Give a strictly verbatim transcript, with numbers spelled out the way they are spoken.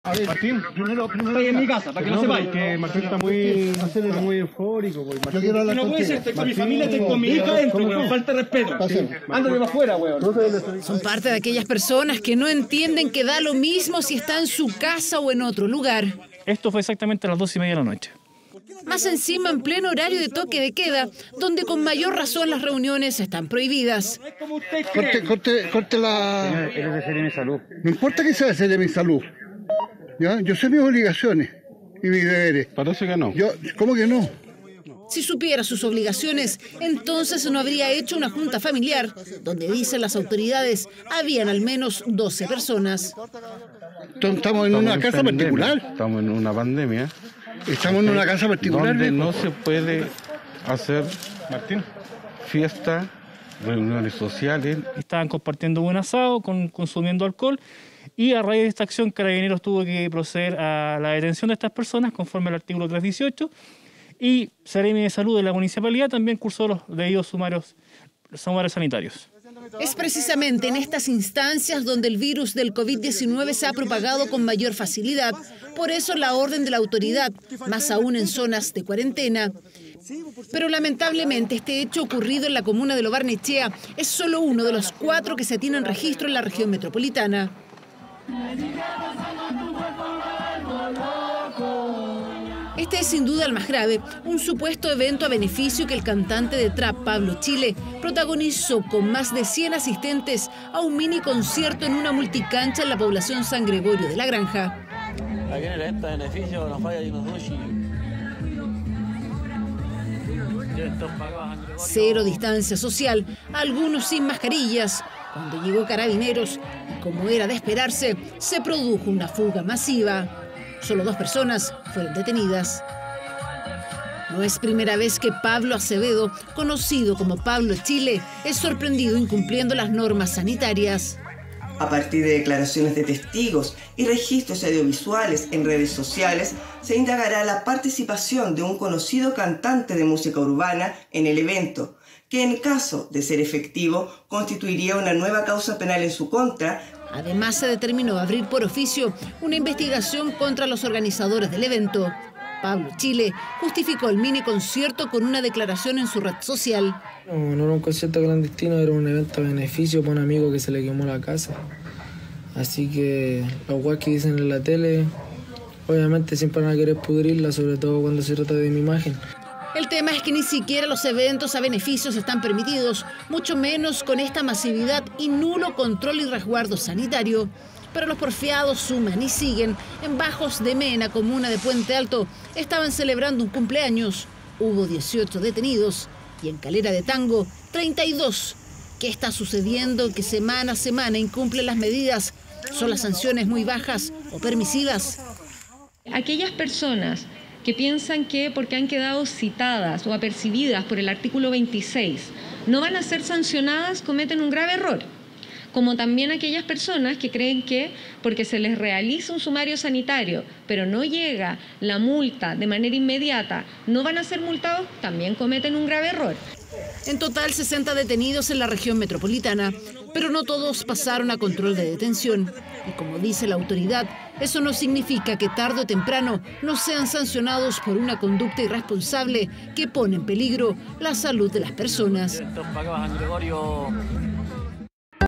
A ver, Martín, primero, primero estoy en mi casa, para que no, lo sepáis. Que Martín está muy, no sé, muy eufórico. Pues, Yo quiero hablar no puede ser, estoy con mi familia, estoy con mi hija adentro, weón, falta de respeto. Ándale para afuera, weón. Son parte de aquellas personas que no entienden que da lo mismo si está en su casa o en otro lugar. Esto fue exactamente a las dos y media de la noche. Más encima en pleno horario de toque de queda, donde con mayor razón las reuniones están prohibidas. Corte, corte, corte la... Él es de Seremi Salud. No importa que sea de Seremi Salud. ¿Ya? Yo sé mis obligaciones y mis deberes. Parece que no. Yo, ¿cómo que no? Si supiera sus obligaciones, entonces no habría hecho una junta familiar, donde dicen las autoridades habían al menos doce personas. Estamos en una casa particular. Estamos en una pandemia. Estamos en una casa particular. Donde no se puede hacer, Martín, fiesta, reuniones sociales. Estaban compartiendo un asado, con, consumiendo alcohol, y a raíz de esta acción Carabineros tuvo que proceder a la detención de estas personas conforme al artículo trescientos dieciocho, y Seremi de Salud de la Municipalidad también cursó los debidos sumarios, sumarios sanitarios. Es precisamente en estas instancias donde el virus del COVID diecinueve se ha propagado con mayor facilidad. Por eso la orden de la autoridad, más aún en zonas de cuarentena. Pero lamentablemente este hecho ocurrido en la comuna de Lo Barnechea es solo uno de los cuatro que se tienen registro en la región metropolitana. Este es sin duda el más grave, un supuesto evento a beneficio que el cantante de trap Pablo Chile protagonizó con más de cien asistentes a un mini concierto en una multicancha en la población San Gregorio de la Granja. Aquí en el evento de beneficio nos falla y nos duchi. Cero distancia social, algunos sin mascarillas. Cuando llegó Carabineros, y como era de esperarse, se produjo una fuga masiva. Solo dos personas fueron detenidas. No es primera vez que Pablo Acevedo, conocido como Pablo Chile, es sorprendido incumpliendo las normas sanitarias. A partir de declaraciones de testigos y registros audiovisuales en redes sociales, se indagará la participación de un conocido cantante de música urbana en el evento, que en caso de ser efectivo constituiría una nueva causa penal en su contra. Además, se determinó abrir por oficio una investigación contra los organizadores del evento. Pablo Chile justificó el mini concierto con una declaración en su red social. No, no era un concierto clandestino, era un evento a beneficio para un amigo que se le quemó la casa. Así que los guas que dicen en la tele, obviamente siempre van a querer pudrirla, sobre todo cuando se trata de mi imagen. El tema es que ni siquiera los eventos a beneficios están permitidos, mucho menos con esta masividad y nulo control y resguardo sanitario. Pero los porfiados suman y siguen. En Bajos de Mena, comuna de Puente Alto, estaban celebrando un cumpleaños. Hubo dieciocho detenidos y en Calera de Tango, treinta y dos. ¿Qué está sucediendo que semana a semana incumplen las medidas? ¿Son las sanciones muy bajas o permisivas? Aquellas personas que piensan que porque han quedado citadas o apercibidas por el artículo veintiséis no van a ser sancionadas cometen un grave error. Como también aquellas personas que creen que porque se les realiza un sumario sanitario, pero no llega la multa de manera inmediata, no van a ser multados, también cometen un grave error. En total, sesenta detenidos en la región metropolitana, pero no todos pasaron a control de detención. Y como dice la autoridad, eso no significa que tarde o temprano no sean sancionados por una conducta irresponsable que pone en peligro la salud de las personas. San Gregorio